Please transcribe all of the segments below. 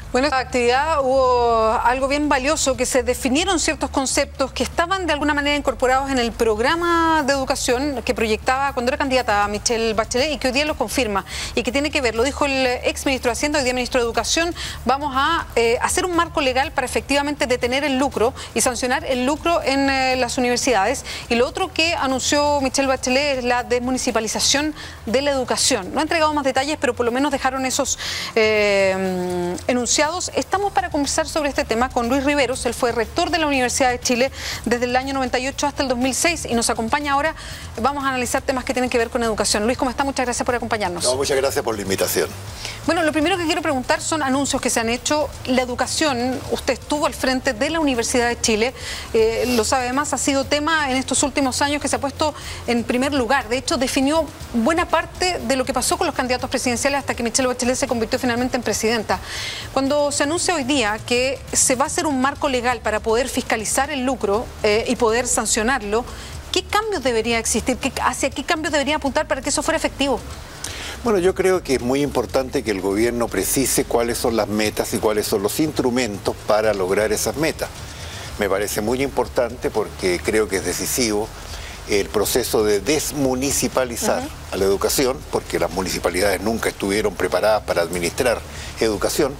Bueno, en esta actividad hubo algo bien valioso, que se definieron ciertos conceptos que estaban de alguna manera incorporados en el programa de educación que proyectaba cuando era candidata a Michelle Bachelet y que hoy día lo confirma y que tiene que ver, lo dijo el ex ministro de Hacienda, hoy día ministro de Educación, vamos a hacer un marco legal para efectivamente detener el lucro y sancionar el lucro en las universidades. Y lo otro que anunció Michelle Bachelet es la desmunicipalización de la educación. No ha entregado más detalles, pero por lo menos dejaron esos enunciados. Estamos para conversar sobre este tema con Luis Riveros. Él fue rector de la Universidad de Chile desde el año 98 hasta el 2006 y nos acompaña ahora. Vamos a analizar temas que tienen que ver con educación. Luis, ¿cómo está? Muchas gracias por acompañarnos. No, muchas gracias por la invitación. Bueno, lo primero que quiero preguntar son anuncios que se han hecho. La educación, usted estuvo al frente de la Universidad de Chile, lo sabe, además ha sido tema en estos últimos años que se ha puesto en primer lugar. De hecho, definió buena parte de lo que pasó con los candidatos presidenciales hasta que Michelle Bachelet se convirtió finalmente en presidenta. Cuando se anuncia hoy día que se va a hacer un marco legal para poder fiscalizar el lucro y poder sancionarlo, ¿qué cambios debería existir? ¿Hacia qué cambios debería apuntar para que eso fuera efectivo? Bueno, yo creo que es muy importante que el gobierno precise cuáles son las metas y cuáles son los instrumentos para lograr esas metas. Me parece muy importante porque creo que es decisivo el proceso de desmunicipalizar a la educación, porque las municipalidades nunca estuvieron preparadas para administrar educación.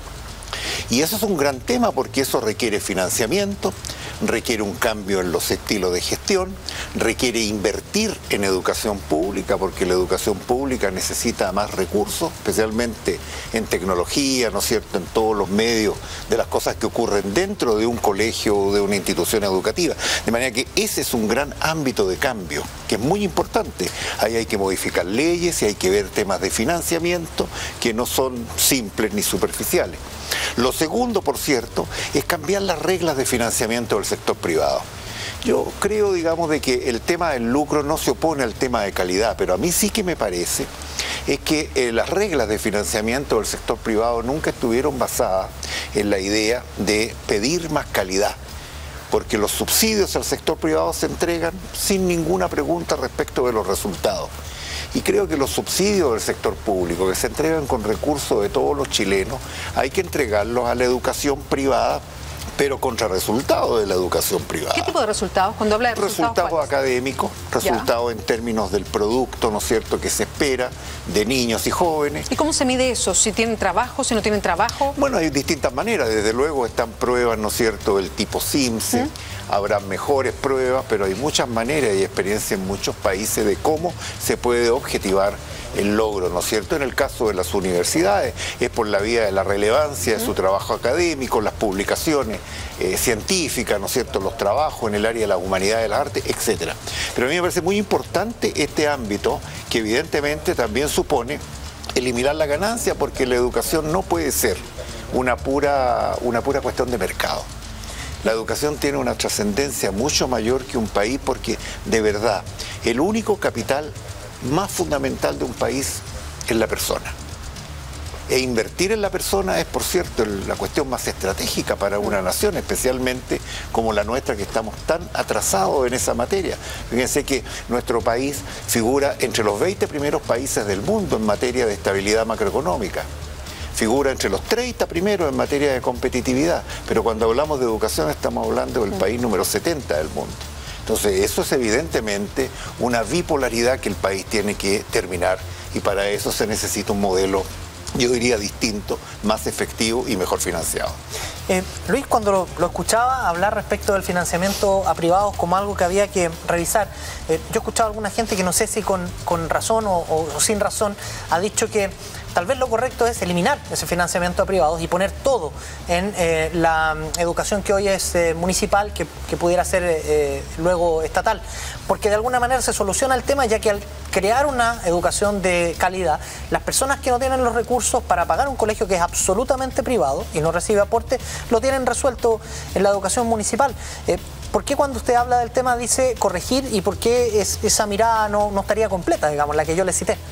Y eso es un gran tema porque eso requiere financiamiento, requiere un cambio en los estilos de gestión, requiere invertir en educación pública porque la educación pública necesita más recursos, especialmente en tecnología, ¿no es cierto?, en todos los medios de las cosas que ocurren dentro de un colegio o de una institución educativa. De manera que ese es un gran ámbito de cambio, que es muy importante. Ahí hay que modificar leyes y hay que ver temas de financiamiento que no son simples ni superficiales. Lo segundo, por cierto, es cambiar las reglas de financiamiento del sector privado. Yo creo, digamos, de que el tema del lucro no se opone al tema de calidad, pero a mí sí que me parece es que las reglas de financiamiento del sector privado nunca estuvieron basadas en la idea de pedir más calidad, porque los subsidios al sector privado se entregan sin ninguna pregunta respecto de los resultados. Y creo que los subsidios del sector público que se entregan con recursos de todos los chilenos hay que entregarlos a la educación privada, pero contra resultados de la educación privada. ¿Qué tipo de resultados? Cuando habla de resultados académicos, resultados en términos del producto, ¿no es cierto?, que se espera de niños y jóvenes. ¿Y cómo se mide eso? ¿Si tienen trabajo, si no tienen trabajo? Bueno, hay distintas maneras. Desde luego están pruebas, ¿no es cierto?, del tipo SIMSE. Habrá mejores pruebas, pero hay muchas maneras y experiencia en muchos países de cómo se puede objetivar el logro, ¿no es cierto? En el caso de las universidades es por la vía de la relevancia de su trabajo académico, las publicaciones científicas, ¿no es cierto?, los trabajos en el área de la humanidad, de las artes, etc. Pero a mí me parece muy importante este ámbito que evidentemente también supone eliminar la ganancia, porque la educación no puede ser una pura cuestión de mercado. La educación tiene una trascendencia mucho mayor que un país porque, de verdad, el único capital más fundamental de un país es la persona. E invertir en la persona es, por cierto, la cuestión más estratégica para una nación, especialmente como la nuestra, que estamos tan atrasados en esa materia. Fíjense que nuestro país figura entre los 20 primeros países del mundo en materia de estabilidad macroeconómica. Figura entre los 30 primeros en materia de competitividad, pero cuando hablamos de educación estamos hablando del país número 70 del mundo. Entonces eso es evidentemente una bipolaridad que el país tiene que terminar y para eso se necesita un modelo, yo diría, distinto, más efectivo y mejor financiado. Luis, cuando lo escuchaba hablar respecto del financiamiento a privados como algo que había que revisar, yo he escuchado a alguna gente que no sé si con razón o sin razón ha dicho que tal vez lo correcto es eliminar ese financiamiento a privados y poner todo en la educación que hoy es municipal, que pudiera ser luego estatal, porque de alguna manera se soluciona el tema, ya que al crear una educación de calidad, las personas que no tienen los recursos para pagar un colegio que es absolutamente privado y no recibe aporte, lo tienen resuelto en la educación municipal. ¿Por qué cuando usted habla del tema dice corregir y por qué esa mirada no estaría completa, digamos, la que yo le cité?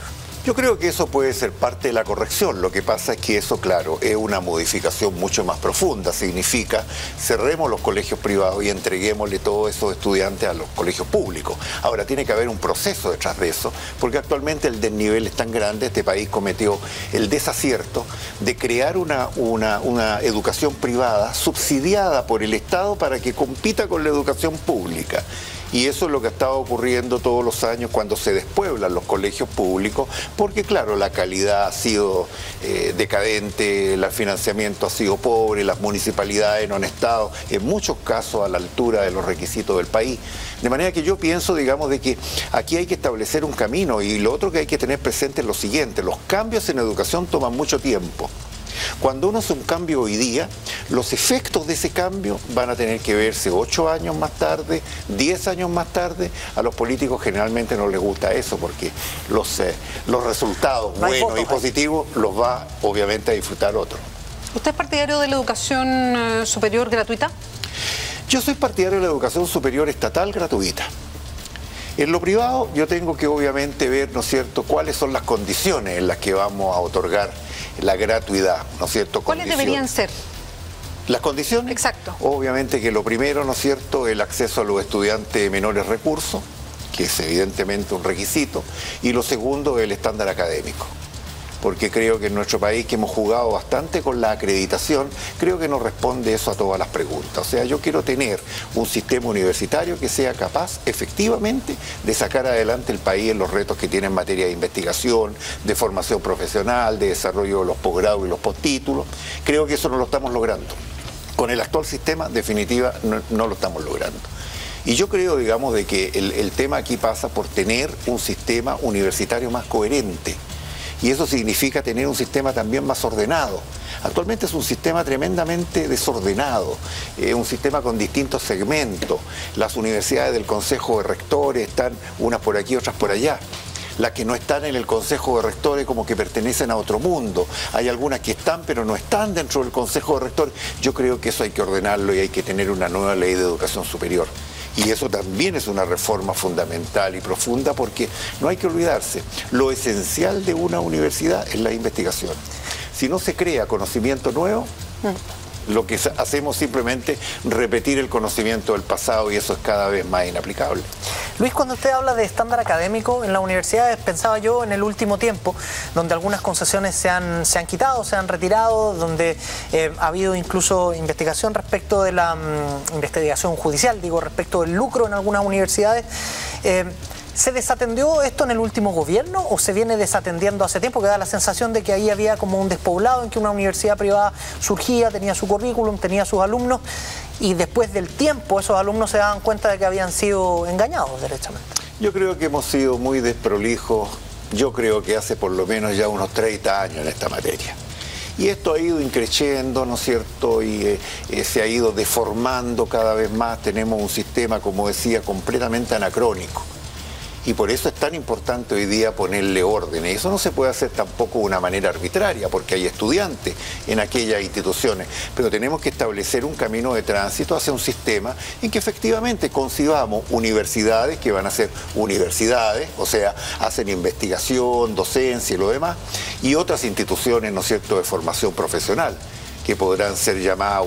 Yo creo que eso puede ser parte de la corrección. Lo que pasa es que eso, claro, es una modificación mucho más profunda. Significa cerremos los colegios privados y entreguémosle todos esos estudiantes a los colegios públicos. Ahora, tiene que haber un proceso detrás de eso, porque actualmente el desnivel es tan grande. Este país cometió el desacierto de crear una educación privada subsidiada por el Estado para que compita con la educación pública. Y eso es lo que ha estado ocurriendo todos los años cuando se despueblan los colegios públicos, porque claro, la calidad ha sido decadente, el financiamiento ha sido pobre, las municipalidades no han estado en muchos casos a la altura de los requisitos del país. De manera que yo pienso, digamos, de que aquí hay que establecer un camino, y lo otro que hay que tener presente es lo siguiente: los cambios en educación toman mucho tiempo. Cuando uno hace un cambio hoy día, los efectos de ese cambio van a tener que verse 8 años más tarde, 10 años más tarde. A los políticos generalmente no les gusta eso, porque los resultados buenos y positivos los va obviamente a disfrutar otro. ¿Usted es partidario de la educación superior gratuita? Yo soy partidario de la educación superior estatal gratuita. En lo privado yo tengo que obviamente ver, ¿no es cierto?, cuáles son las condiciones en las que vamos a otorgar la gratuidad, ¿no es cierto? ¿Cuáles deberían ser? ¿Las condiciones? Exacto. Obviamente que lo primero, ¿no es cierto?, el acceso a los estudiantes de menores recursos, que es evidentemente un requisito, y lo segundo, el estándar académico. Porque creo que en nuestro país, que hemos jugado bastante con la acreditación, creo que no responde eso a todas las preguntas. O sea, yo quiero tener un sistema universitario que sea capaz, efectivamente, de sacar adelante el país en los retos que tiene en materia de investigación, de formación profesional, de desarrollo de los posgrados y los postítulos. Creo que eso no lo estamos logrando. Con el actual sistema, definitiva, no lo estamos logrando. Y yo creo, digamos, de que el tema aquí pasa por tener un sistema universitario más coherente. Y eso significa tener un sistema también más ordenado. Actualmente es un sistema tremendamente desordenado, un sistema con distintos segmentos. Las universidades del Consejo de Rectores están unas por aquí, otras por allá. Las que no están en el Consejo de Rectores como que pertenecen a otro mundo. Hay algunas que están, pero no están dentro del Consejo de Rectores. Yo creo que eso hay que ordenarlo y hay que tener una nueva ley de educación superior. Y eso también es una reforma fundamental y profunda, porque no hay que olvidarse, lo esencial de una universidad es la investigación. Si no se crea conocimiento nuevo, lo que hacemos simplemente repetir el conocimiento del pasado, y eso es cada vez más inaplicable. Luis, cuando usted habla de estándar académico en las universidades, pensaba yo en el último tiempo, donde algunas concesiones se han quitado, se han retirado, donde ha habido incluso investigación respecto de la investigación judicial, digo, respecto del lucro en algunas universidades. ¿Se desatendió esto en el último gobierno o se viene desatendiendo hace tiempo? Que da la sensación de que ahí había como un despoblado en que una universidad privada surgía, tenía su currículum, tenía sus alumnos, y después del tiempo esos alumnos se daban cuenta de que habían sido engañados derechamente. Yo creo que hemos sido muy desprolijos, yo creo que hace por lo menos ya unos 30 años en esta materia. Y esto ha ido increciendo, ¿no es cierto?, y se ha ido deformando cada vez más. Tenemos un sistema, como decía, completamente anacrónico. Y por eso es tan importante hoy día ponerle orden. Y eso no se puede hacer tampoco de una manera arbitraria, porque hay estudiantes en aquellas instituciones. Pero tenemos que establecer un camino de tránsito hacia un sistema en que efectivamente concibamos universidades que van a ser universidades, o sea, hacen investigación, docencia y lo demás, y otras instituciones, ¿no es cierto?, de formación profesional, que podrán ser llamadas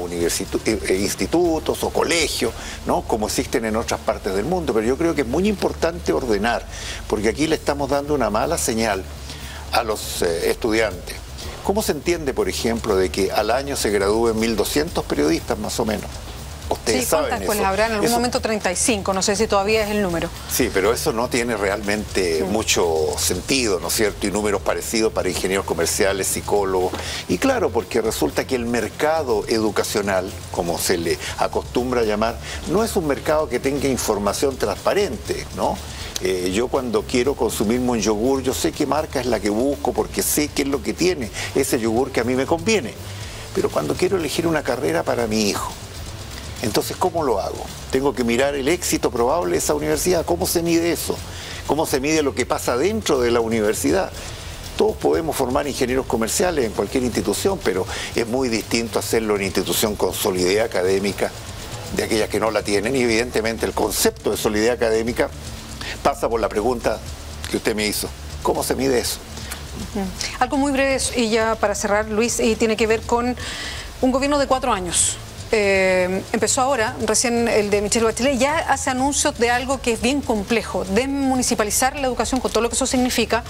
institutos o colegios, ¿no?, como existen en otras partes del mundo. Pero yo creo que es muy importante ordenar, porque aquí le estamos dando una mala señal a los estudiantes. ¿Cómo se entiende, por ejemplo, de que al año se gradúen 1.200 periodistas más o menos? Ustedes saben ¿cuántas escuelas habrá? En algún momento 35, no sé si todavía es el número. Sí, pero eso no tiene realmente mucho sentido, ¿no es cierto? Y números parecidos para ingenieros comerciales, psicólogos. Y claro, porque resulta que el mercado educacional, como se le acostumbra a llamar, no es un mercado que tenga información transparente, ¿no? Yo cuando quiero consumirme un yogur, yo sé qué marca es la que busco, porque sé qué es lo que tiene ese yogur que a mí me conviene. Pero cuando quiero elegir una carrera para mi hijo, entonces, ¿cómo lo hago? Tengo que mirar el éxito probable de esa universidad. ¿Cómo se mide eso? ¿Cómo se mide lo que pasa dentro de la universidad? Todos podemos formar ingenieros comerciales en cualquier institución, pero es muy distinto hacerlo en institución con solidez académica de aquellas que no la tienen. Y evidentemente el concepto de solidez académica pasa por la pregunta que usted me hizo. ¿Cómo se mide eso? Algo muy breve y ya para cerrar, Luis, y tiene que ver con un gobierno de 4 años. Empezó ahora, recién el de Michelle Bachelet, ya hace anuncios de algo que es bien complejo, de municipalizar la educación con todo lo que eso significa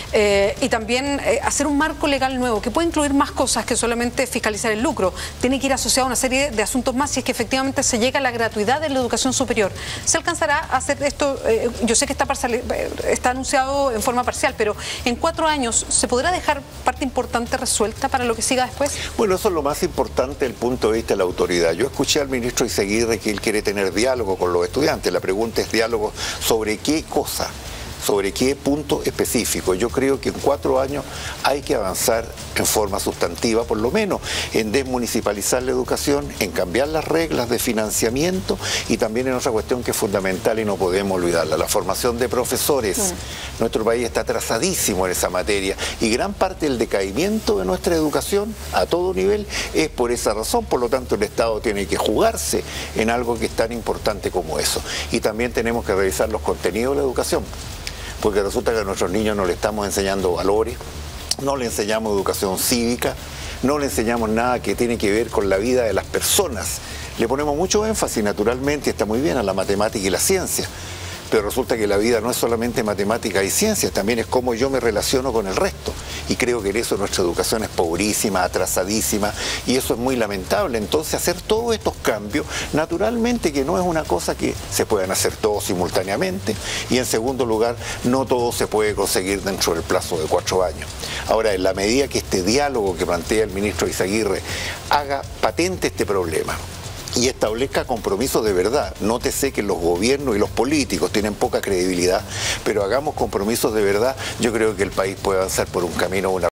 y también hacer un marco legal nuevo que puede incluir más cosas que solamente fiscalizar el lucro. Tiene que ir asociado a una serie de asuntos más si es que efectivamente se llega a la gratuidad de la educación superior. ¿Se alcanzará a hacer esto? Yo sé que está anunciado en forma parcial, pero en 4 años ¿se podrá dejar parte importante resuelta para lo que siga después? Bueno, eso es lo más importante desde el punto de vista de la autoridad. Yo escuché al ministro Izaguirre que él quiere tener diálogo con los estudiantes. La pregunta es diálogo sobre qué cosa, sobre qué punto específico. Yo creo que en 4 años hay que avanzar en forma sustantiva, por lo menos en desmunicipalizar la educación, en cambiar las reglas de financiamiento y también en otra cuestión que es fundamental y no podemos olvidarla, la formación de profesores. Nuestro país está atrasadísimo en esa materia y gran parte del decaimiento de nuestra educación a todo nivel es por esa razón. Por lo tanto, el Estado tiene que jugarse en algo que es tan importante como eso. Y también tenemos que revisar los contenidos de la educación, porque resulta que a nuestros niños no le estamos enseñando valores, no le enseñamos educación cívica, no le enseñamos nada que tiene que ver con la vida de las personas. Le ponemos mucho énfasis, naturalmente, está muy bien, a la matemática y la ciencia, pero resulta que la vida no es solamente matemática y ciencia, también es cómo yo me relaciono con el resto. Y creo que en eso nuestra educación es pobrísima, atrasadísima, y eso es muy lamentable. Entonces, hacer todos estos cambios, naturalmente que no es una cosa que se puedan hacer todos simultáneamente, y en segundo lugar, no todo se puede conseguir dentro del plazo de 4 años. Ahora, en la medida que este diálogo que plantea el ministro Izaguirre haga patente este problema, y establezca compromisos de verdad. Nótese que los gobiernos y los políticos tienen poca credibilidad, pero hagamos compromisos de verdad. Yo creo que el país puede avanzar por un camino, una